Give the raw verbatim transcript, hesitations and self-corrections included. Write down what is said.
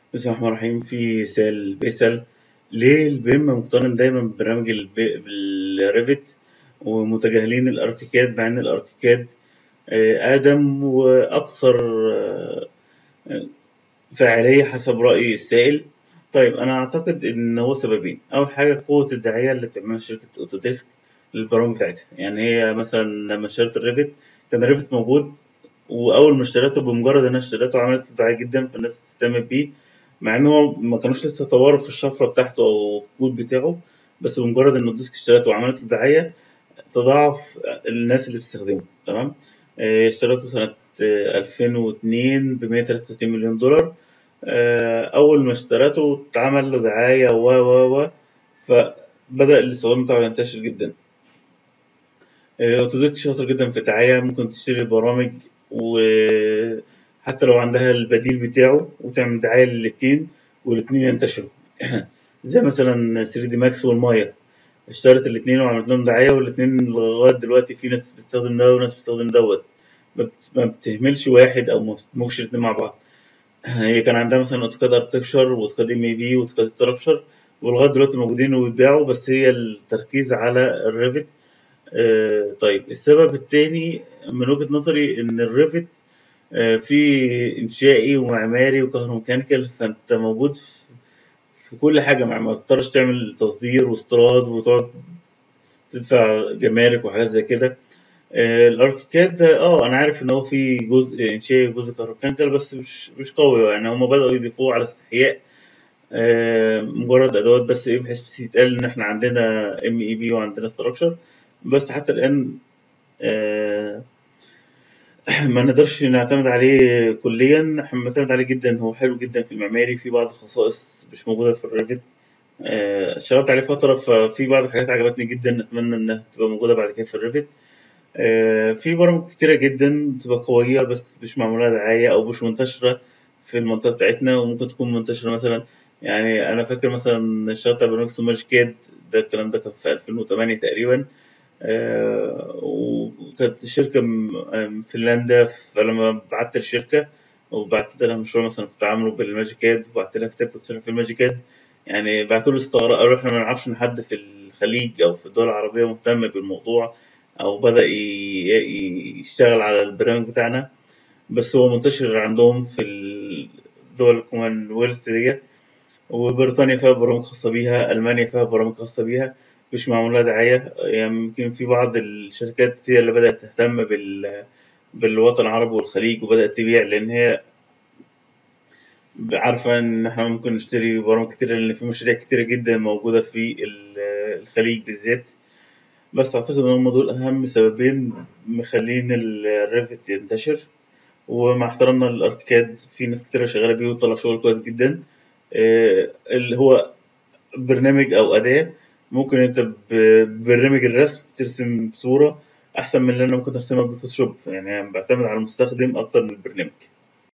بسم الله الرحمن الرحيم. في سؤال بيسأل: ليه البيم مقترن دايما ببرنامج البي- بالريفت ومتجاهلين الاركيكاد، مع ان الاركيكاد آه، اقدم واكثر آه، فاعلية حسب رأي السائل؟ طيب انا اعتقد ان هو سببين. اول حاجة قوة الدعاية اللي بتعملها شركة اوتوديسك للبرامج بتاعتها. يعني هي مثلا لما اشترت الريفت كان الريفت موجود، واول ما اشتريته بمجرد انها اشتريته عملت له دعايه جدا فالناس اهتمت بيه، مع ان هو ما كانوش لسه طوروا في الشفره بتاعته او في الكود بتاعه. بس بمجرد ان الديسك اشتريته وعملت له دعايه تضاعف الناس اللي بتستخدمه. تمام. آه، اشتريته سنه آه، ألفين واثنين ب مية وتلاتة وستين مليون دولار. آه، اول ما اشتريته اتعمل له دعايه و و و فبدأ الاستخدام بتاعه ينتشر جدا. آه، اوتوديسك شاطر جدا في الدعاية، ممكن تشتري برامج وحتى لو عندها البديل بتاعه وتعمل دعاية للاتنين والاتنين ينتشروا. زي مثلا ثري دي ماكس والمايا، اشترت الاتنين وعملت لهم دعاية والاتنين لغاية دلوقتي في ناس بتستخدم ده وناس بتستخدم دوت. ما بت- ما بتهملش واحد او ما بتدمجش الاتنين مع بعض. هي كان عندها مثلا اوتوكاد ارتكشر واوتوكاد ام اي بي واوتوكاد ستراكشر، ولغاية دلوقتي موجودين وبيتباعوا، بس هي التركيز على الريفت. آه، طيب السبب التاني من وجهة نظري إن الريفت آه، فيه إنشائي ومعماري وكهروميكانيكال، فأنت موجود في في كل حاجة، مع ما تضطرش تعمل تصدير واستيراد وتقعد تدفع جمارك وحاجات زي كده. آه، الأركيكاد اه أنا عارف إن هو فيه جزء إنشائي وجزء كهروميكانيكال، بس مش مش قوي يعني. هما بدأوا يضيفوه على استحياء، آه، مجرد أدوات بس إيه، بحيث بس يتقال إن إحنا عندنا ام اي بي وعندنا ستراكشر. بس حتى الآن آه، ما نقدرش نعتمد عليه كليا. احنا بنعتمد عليه جدا، هو حلو جدا في المعماري، في بعض الخصائص مش موجودة في الريفت. آه، اشتغلت عليه فترة ففي بعض الحاجات عجبتني جدا، أتمنى إنها تبقى موجودة بعد كده في الريفت. آه، في برامج كتيرة جدا بتبقى قوية بس مش معمولة دعاية أو مش منتشرة في المنطقة بتاعتنا، وممكن تكون منتشرة مثلا. يعني أنا فاكر مثلا اشتغلت على برنامج اسمه ماجيكاد، ده الكلام ده كان في ألفين وتمانية تقريبا. آه، وكانت الشركة م- من فنلندا، فلما بعت الشركة وبعت لها مشروع مثلا كنت عامله بالماجيكاد وبعت لها كتاب كنت شغال في الماجيكاد، يعني بعتوا لي استغراب، قالوا احنا ما نعرفش ان حد في الخليج او في الدول العربية مهتم بالموضوع او بدأ ي- ي- يشتغل على البرنامج بتاعنا. بس هو منتشر عندهم في الدول الكومنولث ديت، وبريطانيا فيها برامج خاصة بيها، ألمانيا فيها برامج خاصة بيها مش معمول لها دعاية. يعني يمكن في بعض الشركات هي اللي بدأت تهتم بال بالوطن العربي والخليج وبدأت تبيع، لأن هي عارفة إن إحنا ممكن نشتري برامج كتيرة، لأن في مشاريع كتيرة جدا موجودة في ال- الخليج بالذات. بس أعتقد إن هم دول أهم سببين مخلين الريفت ينتشر. ومع احترامنا للأركيكاد، في ناس كتيرة شغالة بيه وطلع شغل كويس جدا. آه، اللي هو برنامج أو أداة، ممكن أنت ب- ببرنامج الرسم ترسم صورة أحسن من اللي أنا ممكن أرسمها بالفوتوشوب. يعني أنا بعتمد على المستخدم أكتر من البرنامج.